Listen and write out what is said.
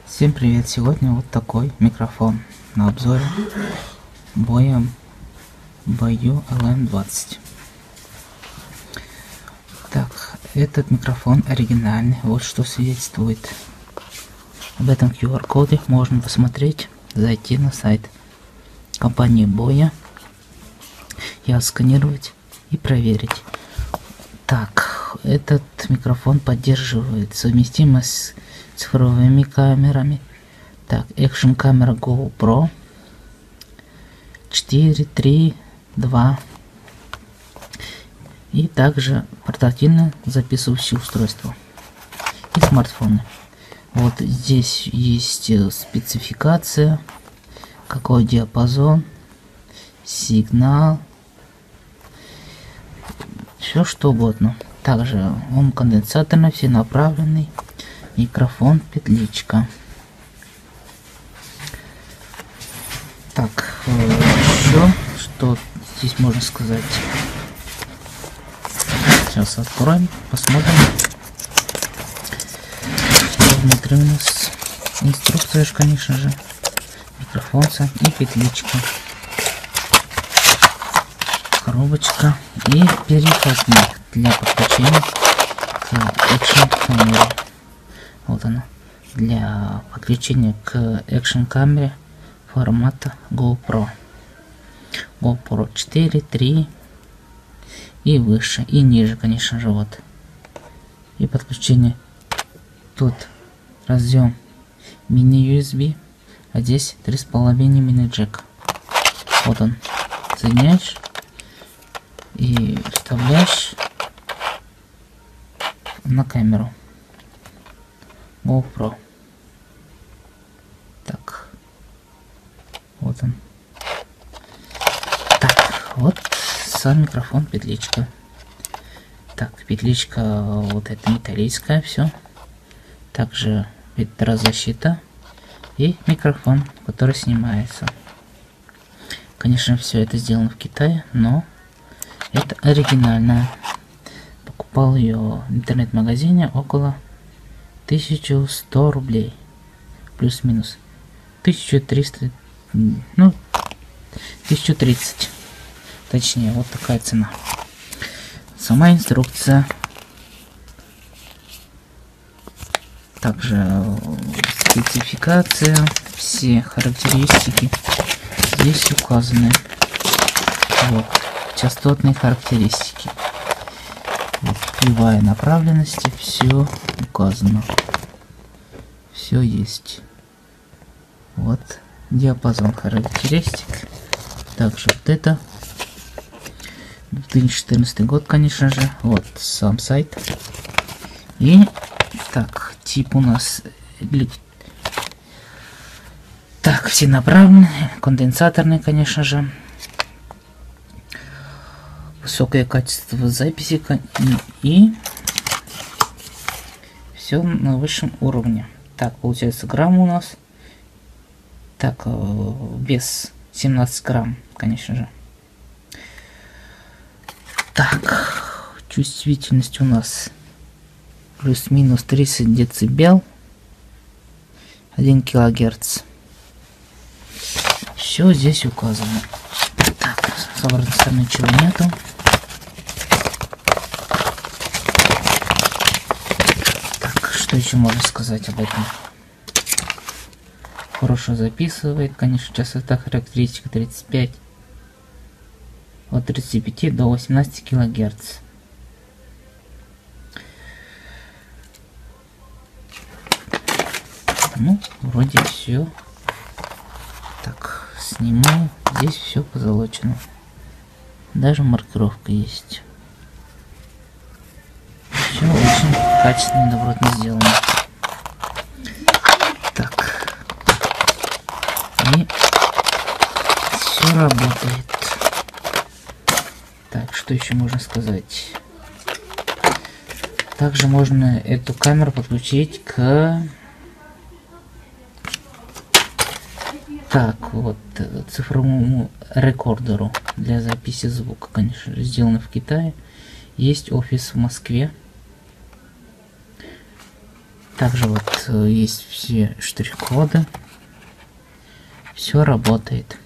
Всем привет! Сегодня вот такой микрофон на обзоре Boya LM20. Так, этот микрофон оригинальный, вот что свидетельствует. Об этом QR-коде можно посмотреть, зайти на сайт компании Boya, и отсканировать и проверить. Так, этот микрофон поддерживает совместимость с цифровыми камерами. Так, экшн камера GoPro 4, 3, 2 и также портативное записывающее устройство и смартфоны. Вот здесь есть спецификация, какой диапазон, сигнал, все что угодно. Также он конденсаторный, всенаправленный, микрофон петличка. Так, еще что здесь можно сказать. Сейчас откроем, посмотрим. Что внутри у нас. Инструкция, конечно же, микрофон и петличка, коробочка и переходник для подключения к экшн камере. Вот она, для подключения к экшн камере формата GoPro 4, 3 и выше, и ниже, конечно же, вот. И подключение. Тут разъем мини USB, а здесь 3,5 мини джек. Вот он, соединяешь и вставляешь на камеру GoPro. Так, вот он. Так, вот сам микрофон, петличка. Так, петличка вот эта металлическая, все. Также ветрозащита и микрофон, который снимается. Конечно, все это сделано в Китае, но это оригинальное. Покупал ее в интернет-магазине около 1100 рублей. Плюс-минус. 1300, ну, 1030. Точнее, вот такая цена. Сама инструкция. Также спецификация, все характеристики здесь указаны. Вот, частотные характеристики. Вот, кривая направленности, все указано. Все есть. Вот, диапазон характеристик. Также вот это. 2014 год, конечно же. Вот сам сайт. И так, тип у нас так, всенаправленный, конденсаторный, конечно же. Высокое качество записи и все на высшем уровне. Так, получается грамм у нас. Так, вес 17 грамм, конечно же. Так, чувствительность у нас плюс-минус 30 децибел, 1 килогерц. Все здесь указано. Так, с обратной стороны ничего нету. Так, что еще можно сказать об этом? Хорошо записывает, конечно, частота характеристика 35, от 35 до 18 килогерц. Ну, вроде все. Так, сниму. Здесь все позолочено. Даже маркировка есть. Все очень качественно и добротно сделано. Так. И все работает. Так, что еще можно сказать? Также можно эту камеру подключить к... Так, вот, цифровому рекордеру для записи звука, конечно же, сделано в Китае. Есть офис в Москве. Также вот есть все штрих-коды. Все работает.